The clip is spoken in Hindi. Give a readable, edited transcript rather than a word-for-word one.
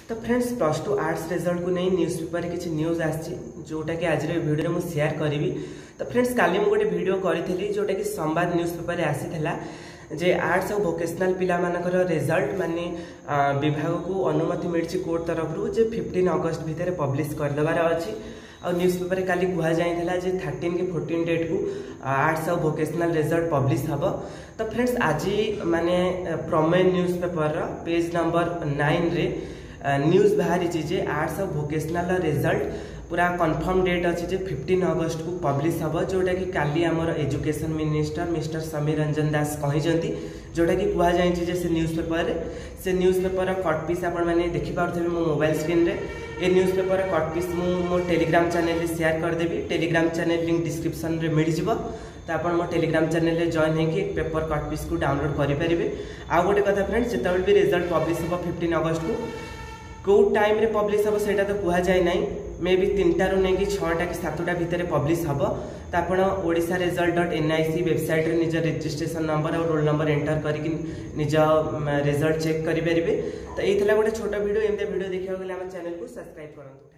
तो friends plus two arts result को नहीं न्यूज पेपर किसी न्यूज आसी जोटा कि आज वीडियो में शेयर करी। तो फ्रेंड्स काली मुझे गोटे वीडियो करी जोटा कि संवाद न्यूज पेपर आसीला जे आर्ट्स और वोकेशनल पिला मानकर रिजल्ट माने विभाग को अनुमति मिली कोर्ट तरफ जे 15 अगस्त भितर पब्लिश करदेवार अच्छी और न्यूज पेपर काली कह जाइला जे 13 के 14 डेट को आर्ट्स और वोकेशनल रिजल्ट पब्लिश हम। तो फ्रेंड्स आज माने प्रमेय न्यूज पेपर पेज नंबर 9 रे न्यूज बाहरी जे आर्ट्स और वोकेशनल रिजल्ट पूरा कन्फर्म डेट अच्छी जे 15 अगस्त को पब्लिश हम, जोटा कि काली आमर education minister mister Samir Ranjan Das कहते जोटा कि कह जाए से न्यूज पेपर कट पीस आपण मैंने देखिपे मो मोबाइल स्क्रीन रे ए न्यूज पेपर कट पीस मो टेलीग्राम चैनल रे शेयर करदेवी। टेलीग्राम चैनल लिंक डिस्क्रिप्शन रे मिल जिवो, तो आप मो टेलीग्राम चैनल रे जॉइन होगी पेपर कट पीस को डाउनलोड करेंगे। आउ गोटे कथा फ्रेंड्स जिते भी रिजल्ट पब्लिश हम 15 अगस्त को टाइम रे पब्लिश हम सेटा तो कह जाए ना, मे बी 3टा रू नहीं कि 6टा कि 7टा भितर पब्लिश हम। तो आप odisharesult.nic वेबसाइट रे निज रजिस्ट्रेशन नंबर और रोल नंबर एंटर करके निज रिजल्ट चेक करेंगे। तो ये गोटे छोट वीडियो एमती वीडियो देखा गले आम चैनल को सब्सक्राइब करूँ।